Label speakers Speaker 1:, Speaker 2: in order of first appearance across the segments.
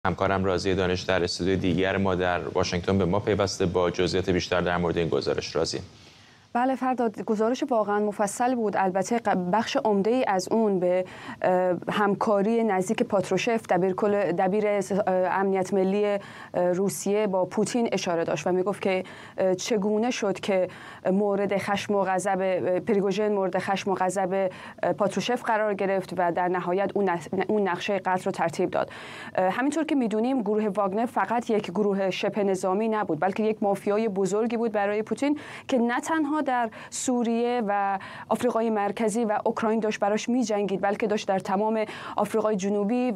Speaker 1: همکارم راضیه دانش در استودیوی دیگر ما در واشنگتن به ما پیوسته با جزئیات بیشتر در مورد این گزارش. راضیه.
Speaker 2: بله فرداد، گزارش واقعا مفصل بود. البته بخش عمده‌ای از اون به همکاری نزدیک پاتروشف دبیر امنیت ملی روسیه با پوتین اشاره داشت و میگفت که چگونه شد که مورد خشم و غضب پریگوژن مورد خشم و غضب پاتروشف قرار گرفت و در نهایت اون نقشه قتل رو ترتیب داد. همینطور که میدونیم گروه واگنر فقط یک گروه شبه نظامی نبود، بلکه یک مافیای بزرگی بود برای پوتین که نه تنها در سوریه و آفریقای مرکزی و اوکراین داشت براش می‌جنگید، بلکه داشت در تمام آفریقای جنوبی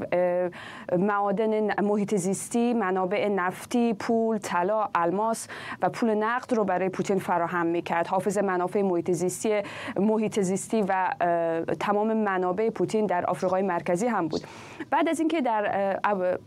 Speaker 2: معادن محیط زیستی، منابع نفتی، پول، طلا، الماس و پول نقد رو برای پوتین فراهم می‌کرد. حافظ منافع محیط زیستی و تمام منابع پوتین در آفریقای مرکزی هم بود. بعد از اینکه در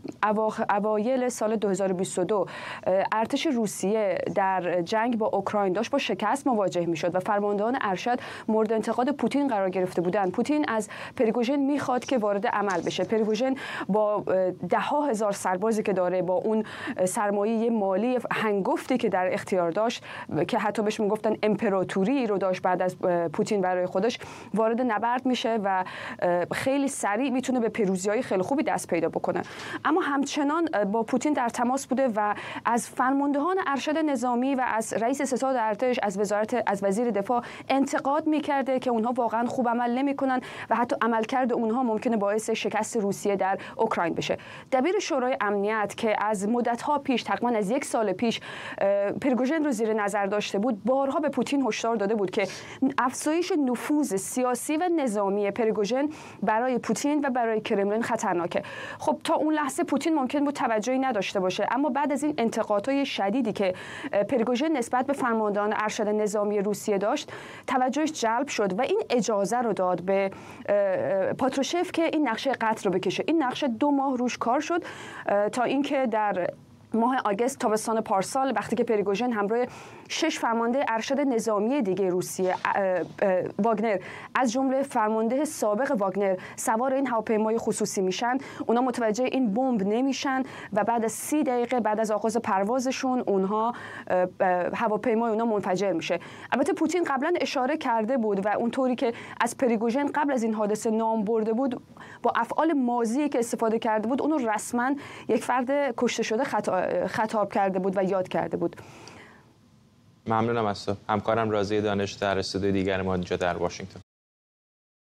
Speaker 2: اوایل سال 2022 ارتش روسیه در جنگ با اوکراین داشت با شکست مواجه میشد و فرماندهان ارشد مورد انتقاد پوتین قرار گرفته بودند. پوتین از پریگوژن میخواد که وارد عمل بشه. پریگوژن با ده ها هزار سربازی که داره، با اون سرمایه مالی هنگفتی که در اختیار داشت که حتی بهش میگفتن امپراتوری رو داشت بعد از پوتین برای خودش، وارد نبرد میشه و خیلی سریع میتونه به پیروزی‌های خیلی خوبی دست پیدا بکنه. اما همچنان با پوتین در تماس بوده و از فرماندهان ارشد نظامی و از رئیس ستاد ارتش، از وزیر دفاع انتقاد میکرده که اونها واقعا خوب عمل نمیکنن و حتی عملکرد اونها ممکنه باعث شکست روسیه در اوکراین بشه. دبیر شورای امنیت که از مدت‌ها پیش، تقریبا از یک سال پیش، پریگوژن رو زیر نظر داشته بود، بارها به پوتین هشدار داده بود که افزایش نفوذ سیاسی و نظامی پریگوژن برای پوتین و برای کرملین خطرناکه. خب تا اون لحظه پوتین ممکن بود توجهی نداشته باشه، اما بعد از این انتقادهای شدیدی که پریگوژن نسبت به فرماندهان ارشد نظامی روسیه داشت، توجهش جلب شد و این اجازه رو داد به پاتروشف که این نقشه قتل رو بکشه. این نقشه 2 ماه روش کار شد تا اینکه در ماه آگوست تابستان پارسال، وقتی که پریگوژن همراه 6 فرمانده ارشد نظامی دیگه روسیه، واگنر از جمله فرمانده سابق واگنر، سوار این هواپیمای خصوصی میشن، اونا متوجه این بمب نمیشن و بعد از 30 دقیقه بعد از آغاز پروازشون هواپیمای اونا منفجر میشه. البته پوتین قبلا اشاره کرده بود و اونطوری که از پریگوژن قبل از این حادثه نام برده بود، با افعال ماضی که استفاده کرده بود، اونو رسما یک فرد کشته شده خطاب کرده بود و یاد کرده بود.
Speaker 1: ممنونم از تو. همکارم راضیه دانش در استودیوی دیگر ما اینجا در واشنگتن.